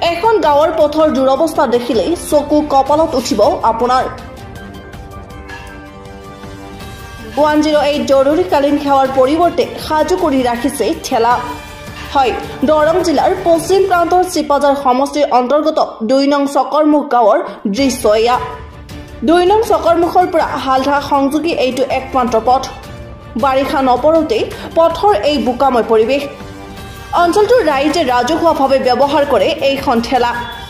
এখন গাঁৱৰ পথৰ দুৰৱস্থা দেখিলেই চকু কপালত উঠিব আপোনাৰ। 108 জৰুৰীকালীন সেৱাৰ পৰিৱৰ্তে সাজু কৰি ৰাখিছে ঠেলা। হয়, দৰং জিলাৰ পশ্চিম প্ৰান্তৰ চিপাজাৰ সমষ্টিৰ অন্তৰ্গত 2 নং চকৰমুখ গাঁৱৰ দৃশ্য এয়া। 2 নং চকৰমুখৰ পৰা হালধা সংযোগী এইটো একমাত্ৰ পথ। বাৰিষা নপৰোতেই পথৰ এই বোকাময় পৰিৱেশ। অঞ্চলটোৰ ৰাইজে ৰাজহুৱাভাৱে ব্যৱহাৰ কৰে এইখন ঠেলা।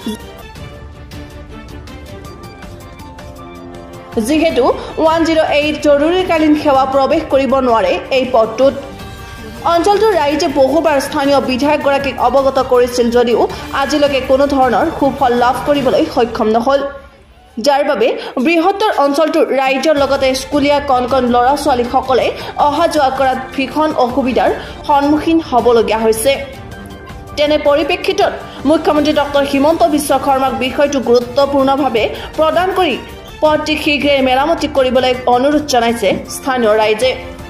যিহেতু 108 জৰুৰীকালীন সেৱা প্ৰৱেশ কৰিব নোৱাৰে এই পথটোত। অঞ্চলটোৰ ৰাইজে বহুবাৰ স্থানীয় বিধায়কগৰাকীক অৱগত কৰিছিল যদিও আজিলৈকে কোনো ধৰণৰ সুফল লাভ কৰিবলৈ সক্ষম নহল, যাৰ বাবে বৃহত্তৰ অঞ্চলটোৰ ৰাইজৰ লগতে স্কুলীয়া কণ কণ ল'ৰা ছোৱালীসকলে অহা যোৱা কৰাত ভীষণ অসুবিধাৰ সন্মুখীন হ'বলগীয়া হৈছে। তেনে পৰিপ্ৰেক্ষিতত মুখ্যমন্ত্ৰী ডক্টৰ হিমন্ত বিশ্ব শৰ্মাক বিষয়টো গুৰুত্বপূৰ্ণভাৱে প্ৰদান কৰি পথটি শীঘ্ৰে মেৰামতি কৰিবলৈ অনুৰোধ জনাইছে স্থানীয় ৰাইজে।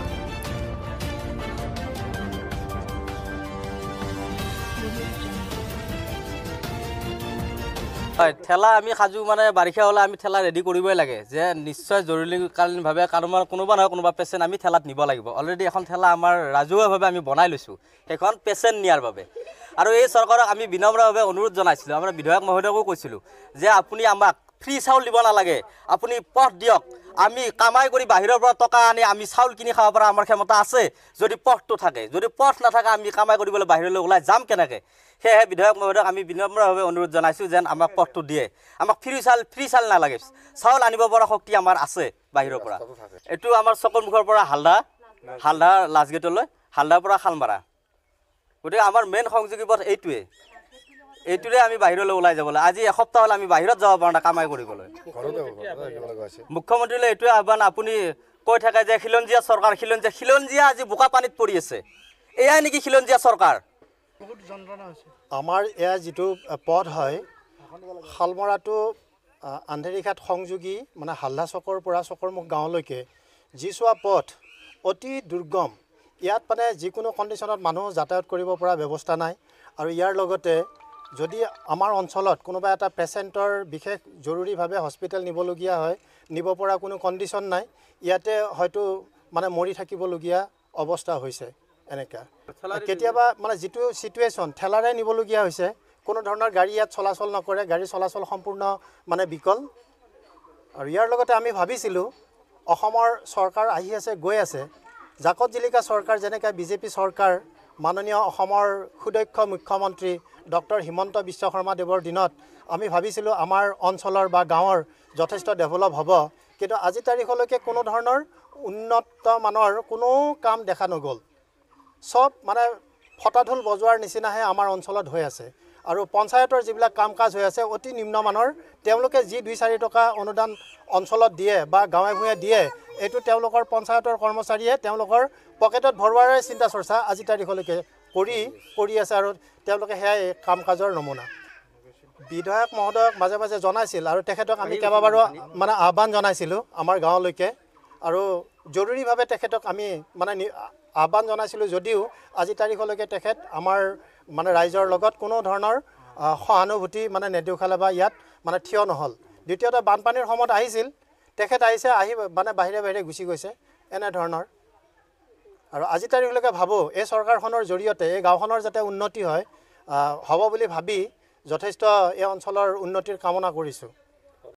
হয়, ঠেলা আমি সাজু মানে বাৰিষা হ'লে আমি ঠেলা ৰেডি কৰিবই লাগে যে নিশ্চয় জৰুৰীকালীনভাৱে কোনোবা নহয় কোনোবা পেচেণ্ট আমি ঠেলাত নিব লাগিব। অলৰেডি এখন ঠেলা আমাৰ ৰাজহুৱাভাৱে আমি বনাই লৈছোঁ সেইখন পেচেণ্ট নিয়াৰ বাবে। আৰু এই চৰকাৰক আমি বিনম্ৰভাৱে অনুৰোধ জনাইছিলোঁ, আমাৰ বিধায়ক মহোদয়কো কৈছিলোঁ যে আপুনি আমাক ফ্ৰী চাউল দিব নালাগে, আপুনি পথ দিয়ক। আমি কামাই কৰি বাহিৰৰ পৰা টকা আনি আমি চাউল কিনি খাব পৰা আমাৰ ক্ষমতা আছে যদি পথটো থাকে। যদি পথ নাথাকে আমি কামাই কৰিবলৈ বাহিৰলৈ ওলাই যাম কেনেকৈ? সেয়েহে বিধায়ক মহোদয়ক আমি বিনম্ৰভাৱে অনুৰোধ জনাইছোঁ যেন আমাক পথটো দিয়ে। আমাক ফ্ৰী চাউল নালাগে, চাউল আনিব পৰা শক্তি আমাৰ আছে বাহিৰৰ পৰা। এইটো আমাৰ চকৰমুখৰ পৰা হালদা লাষ্ট গেটলৈ, হালদাৰ পৰা খালমাৰা। গতিকে আমাৰ মেইন সংযোগী পথ এইটোৰে আমি বাহিৰলৈ ওলাই যাবলৈ। আজি এসপ্তাহ হ'ল আমি বাহিৰত যাব পৰা নাই কামাই কৰিবলৈ। মুখ্যমন্ত্ৰীলৈ এইটোৱে আহ্বান, আপুনি কৈ থাকে যে খিলঞ্জীয়া চৰকাৰ, খিলঞ্জীয়া আজি বোকা পানীত পৰি আছে। এয়াই নেকি খিলঞ্জীয়া চৰকাৰ? আমাৰ এয়া যিটো পথ হয়, শালমৰা টু আন্ধেৰিঘাট সংযোগী মানে হালধা চকৰ পৰা চকৰমুখ গাঁৱলৈকে যি চোৱা পথ অতি দুৰ্গম। ইয়াত মানে যিকোনো কণ্ডিশ্যনত মানুহ যাতায়াত কৰিব পৰা ব্যৱস্থা নাই। আৰু ইয়াৰ লগতে যদি আমাৰ অঞ্চলত কোনোবা এটা পেচেণ্টৰ বিশেষ জৰুৰীভাৱে হস্পিটেল নিবলগীয়া হয়, নিব পৰা কোনো কণ্ডিশ্যন নাই। ইয়াতে হয়তো মানে মৰি থাকিবলগীয়া অৱস্থা হৈছে। এনেকুৱা কেতিয়াবা মানে যিটো চিটুৱেশ্যন ঠেলাৰে নিবলগীয়া হৈছে, কোনো ধৰণৰ গাড়ী ইয়াত চলাচল নকৰে, গাড়ী চলাচল সম্পূৰ্ণ মানে বিকল। আৰু ইয়াৰ লগতে আমি ভাবিছিলোঁ অসমৰ চৰকাৰ আহি আছে গৈ আছে, জাকত জিলিকা চৰকাৰ যেনেকৈ বিজেপি চৰকাৰ, মাননীয় অসমৰ সুদক্ষ মুখ্যমন্ত্ৰী ডক্টৰ হিমন্ত বিশ্ব শৰ্মাদেৱৰ দিনত আমি ভাবিছিলোঁ আমাৰ অঞ্চলৰ বা গাঁৱৰ যথেষ্ট ডেভেলপ হ'ব। কিন্তু আজি তাৰিখলৈকে কোনো ধৰণৰ উন্নত মানৰ কোনো কাম দেখা নগ'ল। চব মানে ফটাঢোল বজোৱাৰ নিচিনাহে আমাৰ অঞ্চলত হৈ আছে। আৰু পঞ্চায়তৰ যিবিলাক কাম কাজ হৈ আছে অতি নিম্নমানৰ। তেওঁলোকে যি 2-4 টকা অনুদান অঞ্চলত দিয়ে বা গাঁৱে ভূঞে দিয়ে, এইটো তেওঁলোকৰ পঞ্চায়তৰ কৰ্মচাৰীয়ে তেওঁলোকৰ পকেটত ভৰোৱাৰে চিন্তা চৰ্চা আজি তাৰিখলৈকে কৰি আছে। আৰু তেওঁলোকে সেয়াই কাম কাজৰ নমুনা। বিধায়ক মহোদয়ক মাজে মাজে জনাইছিল আৰু তেখেতক আমি কেইবাবাৰো মানে আহ্বান জনাইছিলোঁ আমাৰ গাঁৱলৈকে। আৰু জৰুৰীভাৱে তেখেতক আমি মানে আহ্বান জনাইছিলোঁ যদিও আজি তাৰিখলৈকে তেখেত আমাৰ মানে ৰাইজৰ লগত কোনো ধৰণৰ সহানুভূতি মানে নেদেখালে বা ইয়াত মানে থিয় নহ'ল। দ্বিতীয়তে বানপানীৰ সময়ত আহিছিল, তেখেত আহি মানে বাহিৰে গুচি গৈছে এনেধৰণৰ। আৰু আজি তাৰিখলৈকে ভাবোঁ এই চৰকাৰখনৰ জৰিয়তে এই গাঁওখনৰ যাতে উন্নতি হয় হ'ব বুলি ভাবি যথেষ্ট এই অঞ্চলৰ উন্নতিৰ কামনা কৰিছোঁ।